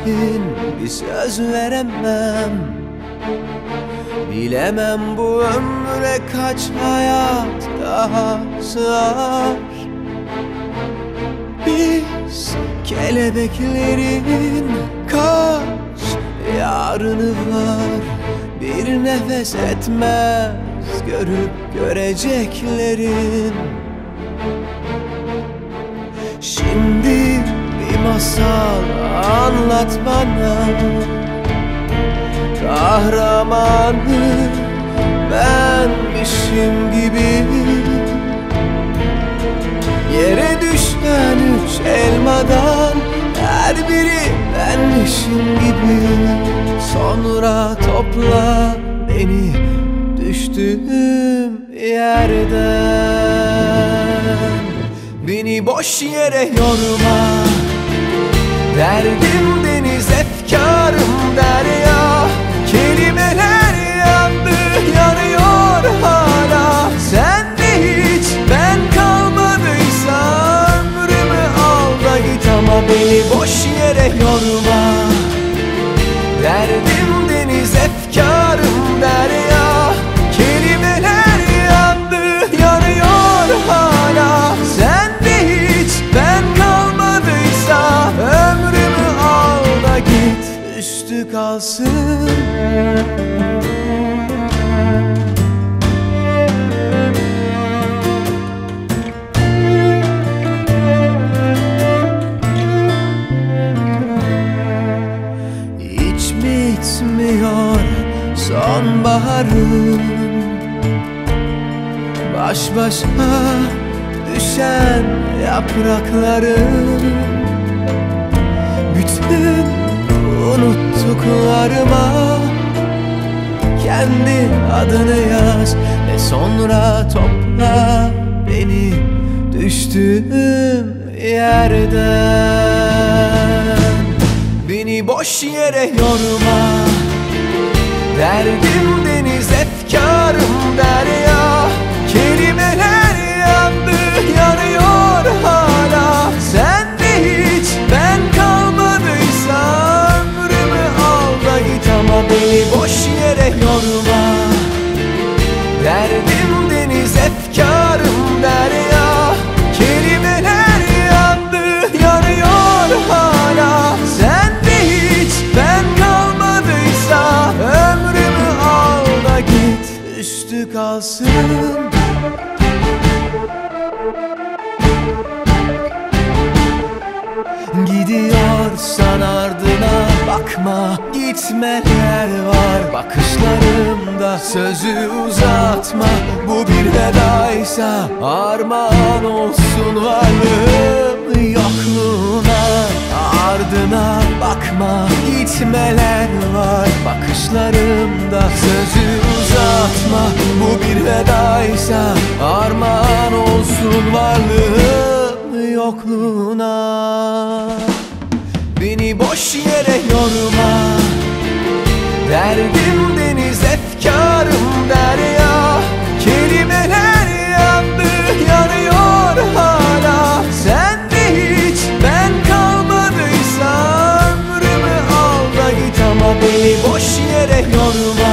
için bir söz veremem. Bilemem bu ömre kaç hayat daha sığar. Biz kelebeklerin kaç yarını var, bir nefes etmez görüp göreceklerin. Şimdi bir masal anlat bana, kahramanı benmişim gibi. Yere düşen 3 elmadan her biri benmişim gibi. Sonra topla beni düştüğüm yerden. Beni boş yere yorma, derdim deniz, efkarım derya. Kelimeler yandı, yanıyor hala. Sen de hiç ben kalmadıysam ömrümü al da git. Ama beni boş yere yorma, derdim deniz, efkarım derya. Kelimeler yandı, yanıyor hala. Sen de hiç ben kalmadıysa ömrümü al da git, üstü kalsın. Hiç bitmiyor sonbaharım, baş başa düşen yapraklarım. Bütün unuttuklarıma kendi adını yaz ve sonra topla beni düştüğüm yerden. Beni boş yere yorma, derdim deniz, efkarım derya. Kelimeler yandı, yanıyor hala. Sen de hiç ben kalmadıysam ömrümü al da git. Ama beni boş yere yorma, derdim deniz, efkarım derya. Kelimeler yandı, yanıyor hala. Sen de hiç ben kalmadıysa ömrümü al da git, üstü kalsın. Gidiyorsan ardına bakma, gitmeler var bakışlarımda. Sözü uzatma, bu bir vedaysa armağan olsun varlığım yokluğuna. Ardına bakma, gitmeler var bakışlarımda. Sözü uzatma, bu bir vedaysa armağan olsun varlığım yokluğuna. Beni boş yere yorma, derdim deniz, efkarım derya. Kelimeler yandı, yanıyor hala. Sen de hiç ben kalmadıysam ömrümü al da git. Ama beni boş yere yorma,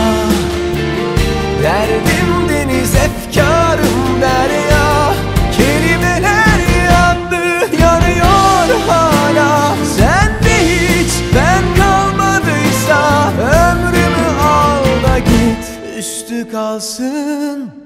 derdim deniz, efkarım derya. Kelimeler yandı, yanıyor hala. Sen de hiç ben kalmadıysa ömrümü al da git, üstü kalsın.